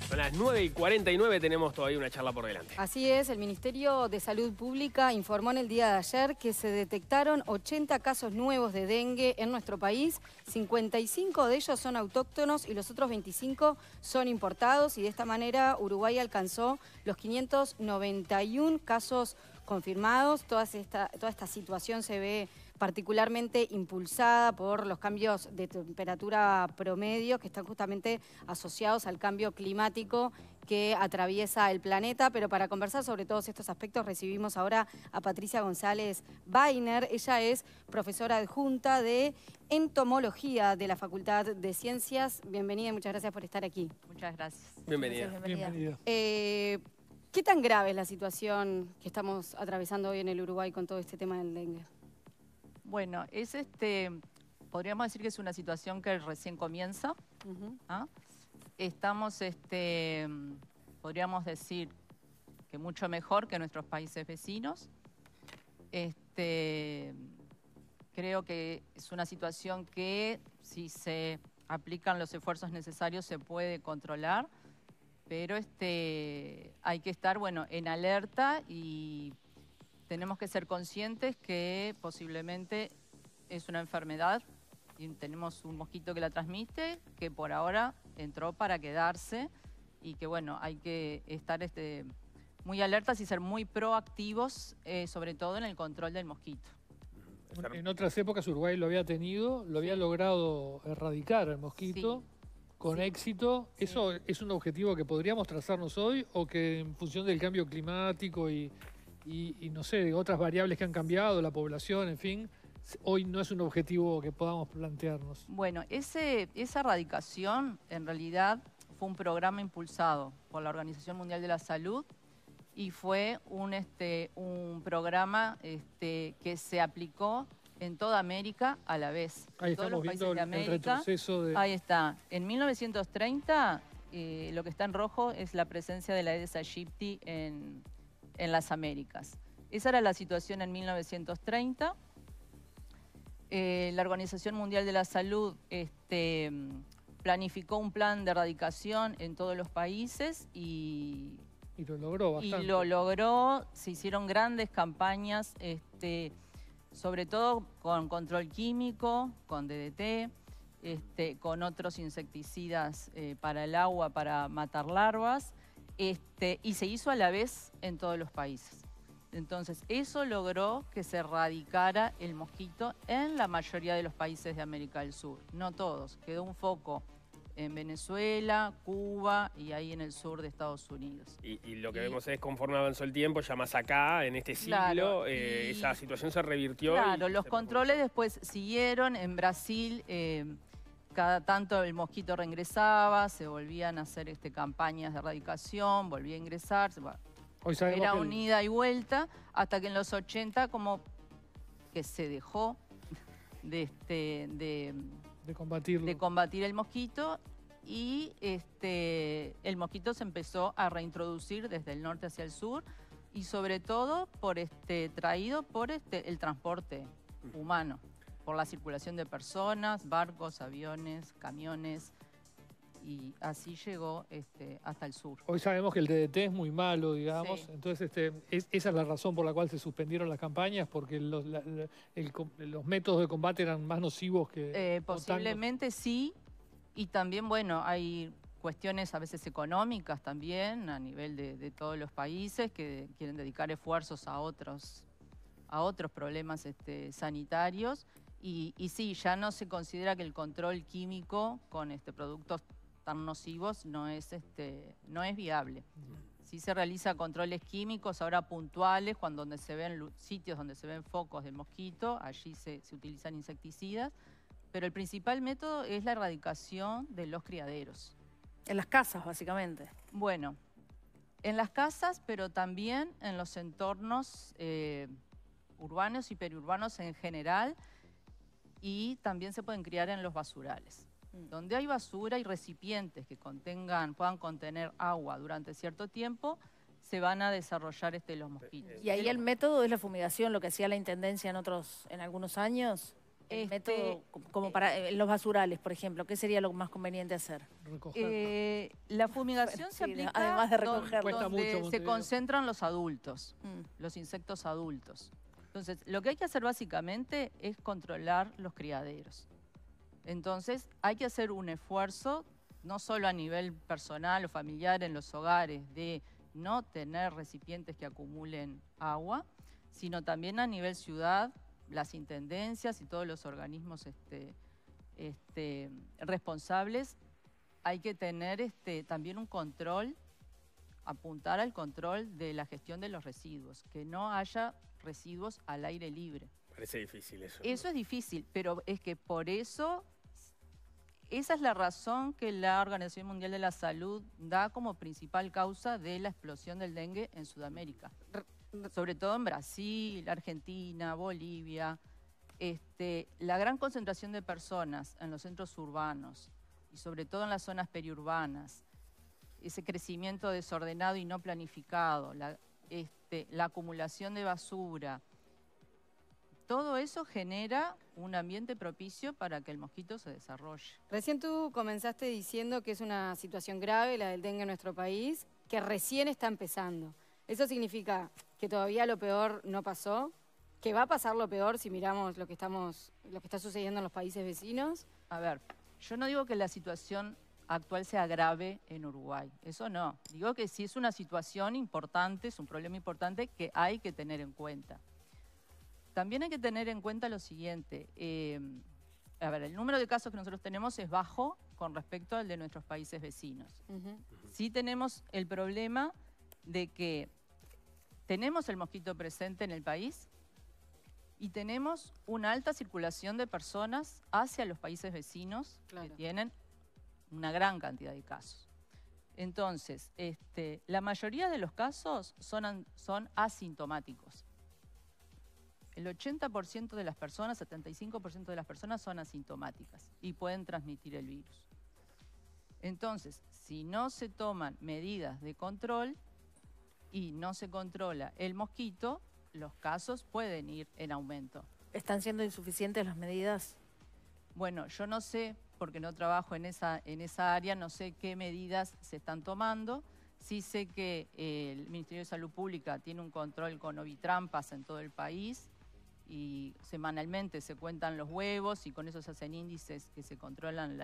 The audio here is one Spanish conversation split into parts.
Son las 9:49, tenemos todavía una charla por delante. Así es, el Ministerio de Salud Pública informó en el día de ayer que se detectaron 80 casos nuevos de dengue en nuestro país. 55 de ellos son autóctonos y los otros 25 son importados. Y de esta manera Uruguay alcanzó los 591 casos confirmados. Toda esta situación se ve particularmente impulsada por los cambios de temperatura promedio que están justamente asociados al cambio climático que atraviesa el planeta. Pero para conversar sobre todos estos aspectos recibimos ahora a Patricia González Weiner. Ella es profesora adjunta de entomología de la Facultad de Ciencias. Bienvenida y muchas gracias por estar aquí. Muchas gracias. Bienvenida. Bienvenida. ¿Qué tan grave es la situación que estamos atravesando hoy en el Uruguay con todo este tema del dengue? Bueno, podríamos decir que es una situación que recién comienza. ¿Ah? Estamos, podríamos decir que mucho mejor que nuestros países vecinos. Creo que es una situación que si se aplican los esfuerzos necesarios se puede controlar, pero hay que estar, bueno, en alerta y tenemos que ser conscientes que posiblemente es una enfermedad y tenemos un mosquito que la transmite, que por ahora entró para quedarse y que, bueno, hay que estar muy alertas y ser muy proactivos, sobre todo en el control del mosquito. En otras épocas Uruguay lo había tenido, lo había logrado erradicar el mosquito con éxito. Sí. ¿Eso es un objetivo que podríamos trazarnos hoy o que en función del cambio climático y no sé, de otras variables que han cambiado, la población, en fin, hoy no es un objetivo que podamos plantearnos? Bueno, esa erradicación en realidad fue un programa impulsado por la Organización Mundial de la Salud y fue un programa que se aplicó en toda América a la vez. Ahí todos estamos los países viendo de el América. retroceso de... Ahí está. En 1930, lo que está en rojo es la presencia de la Aedes aegypti en las Américas. Esa era la situación en 1930. La Organización Mundial de la Salud planificó un plan de erradicación en todos los países y lo logró bastante. Y lo logró, se hicieron grandes campañas, sobre todo con control químico, con DDT, con otros insecticidas para el agua, para matar larvas. Y se hizo a la vez en todos los países. Entonces, eso logró que se erradicara el mosquito en la mayoría de los países de América del Sur. No todos, quedó un foco en Venezuela, Cuba y ahí en el sur de Estados Unidos. Y lo que vemos es conforme avanzó el tiempo, ya más acá, en este siglo, claro, esa situación se revirtió. Claro, los controles después siguieron. En Brasil, cada tanto el mosquito reingresaba, se volvían a hacer campañas de erradicación, volvía a ingresar. Era una ida y vuelta, hasta que en los 80 como que se dejó de combatir el mosquito y el mosquito se empezó a reintroducir desde el norte hacia el sur y sobre todo traído por el transporte humano, por la circulación de personas, barcos, aviones, camiones, y así llegó hasta el sur. Hoy sabemos que el DDT es muy malo, digamos, sí. Entonces esa es la razón por la cual se suspendieron las campañas, porque los métodos de combate eran más nocivos que... posiblemente sí, y también, bueno, hay cuestiones a veces económicas también a nivel de todos los países que quieren dedicar esfuerzos a otros problemas sanitarios, y sí, ya no se considera que el control químico con productos tan nocivos no es viable. Sí se realiza controles químicos ahora puntuales, donde se ven sitios donde se ven focos del mosquito, allí se utilizan insecticidas, pero el principal método es la erradicación de los criaderos. En las casas, básicamente. Bueno, en las casas, pero también en los entornos urbanos y periurbanos en general, y también se pueden criar en los basurales. Donde hay basura y recipientes que puedan contener agua durante cierto tiempo, se van a desarrollar los mosquitos. ¿Y ahí el método es la fumigación, lo que hacía la Intendencia en algunos años? el método como para los basurales, por ejemplo? ¿Qué sería lo más conveniente hacer? Recoger. La fumigación Sí, se aplica además de recoger. Cuesta mucho donde se Montevideo. concentran los adultos, Mm. los insectos adultos. Entonces, lo que hay que hacer básicamente es controlar los criaderos. Entonces, hay que hacer un esfuerzo, no solo a nivel personal o familiar en los hogares, de no tener recipientes que acumulen agua, sino también a nivel ciudad, las intendencias y todos los organismos responsables. Hay que tener también un control, apuntar al control de la gestión de los residuos, que no haya residuos al aire libre. Parece difícil eso. Eso es difícil, pero es que por eso, esa es la razón que la Organización Mundial de la Salud da como principal causa de la explosión del dengue en Sudamérica. Sobre todo en Brasil, Argentina, Bolivia. La gran concentración de personas en los centros urbanos y sobre todo en las zonas periurbanas, ese crecimiento desordenado y no planificado, la acumulación de basura, todo eso genera un ambiente propicio para que el mosquito se desarrolle. Recién tú comenzaste diciendo que es una situación grave la del dengue en nuestro país, que recién está empezando. ¿Eso significa que todavía lo peor no pasó? ¿Que va a pasar lo peor si miramos lo que está sucediendo en los países vecinos? A ver, yo no digo que la situación actual sea grave en Uruguay, eso no. Digo que sí es una situación importante, es un problema importante que hay que tener en cuenta. También hay que tener en cuenta lo siguiente. A ver, el número de casos que nosotros tenemos es bajo con respecto al de nuestros países vecinos. Sí tenemos el problema de que tenemos el mosquito presente en el país y tenemos una alta circulación de personas hacia los países vecinos que tienen una gran cantidad de casos. Entonces, la mayoría de los casos son asintomáticos. El 80% de las personas, 75% de las personas son asintomáticas y pueden transmitir el virus. Entonces, si no se toman medidas de control y no se controla el mosquito, los casos pueden ir en aumento. ¿Están siendo insuficientes las medidas? Bueno, yo no sé, porque no trabajo en esa área, no sé qué medidas se están tomando. Sí sé que el Ministerio de Salud Pública tiene un control con ovitrampas en todo el país y semanalmente se cuentan los huevos y con eso se hacen índices que se controlan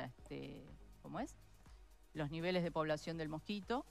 los niveles de población del mosquito.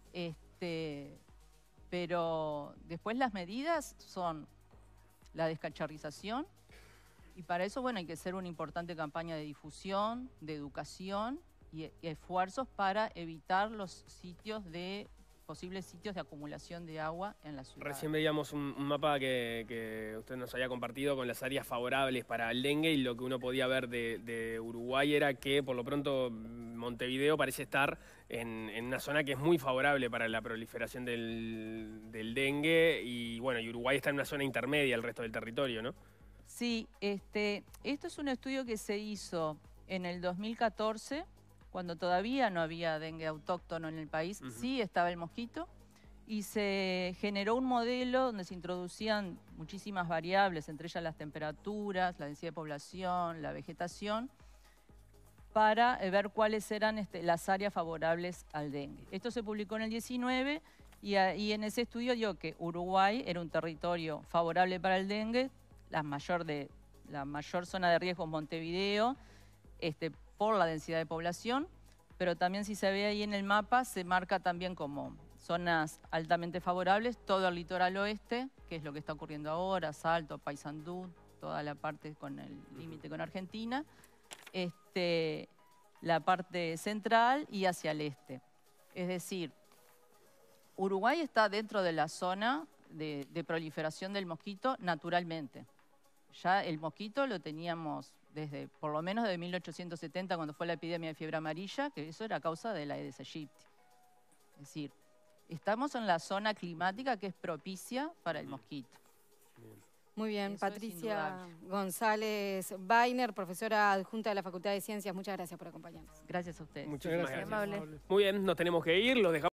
Pero después las medidas son la descacharrización y para eso, bueno, hay que hacer una importante campaña de difusión, de educación y esfuerzos para evitar los posibles sitios de acumulación de agua en la ciudad. Recién veíamos un mapa que usted nos había compartido con las áreas favorables para el dengue y lo que uno podía ver de Uruguay era que por lo pronto Montevideo parece estar en una zona que es muy favorable para la proliferación del dengue y bueno, y Uruguay está en una zona intermedia al resto del territorio, ¿no? Sí, esto es un estudio que se hizo en el 2014, cuando todavía no había dengue autóctono en el país, sí estaba el mosquito, y se generó un modelo donde se introducían muchísimas variables, entre ellas las temperaturas, la densidad de población, la vegetación, para ver cuáles eran las áreas favorables al dengue. Esto se publicó en el 19 y en ese estudio dio que Uruguay era un territorio favorable para el dengue, la mayor zona de riesgo en Montevideo, por la densidad de población, pero también si se ve ahí en el mapa, se marca también como zonas altamente favorables, todo el litoral oeste, que es lo que está ocurriendo ahora, Salto, Paysandú, toda la parte con el límite con Argentina, la parte central y hacia el este. Es decir, Uruguay está dentro de la zona de proliferación del mosquito naturalmente. Ya el mosquito lo teníamos por lo menos desde 1870, cuando fue la epidemia de fiebre amarilla, que eso era a causa de la Aedes aegypti. Es decir, estamos en la zona climática que es propicia para el mosquito. Muy bien, Eso Patricia González Weiner, profesora adjunta de la Facultad de Ciencias, muchas gracias por acompañarnos. Gracias a ustedes. Muchísimas Qué gracias. amable. Muy bien, nos tenemos que ir, los dejamos.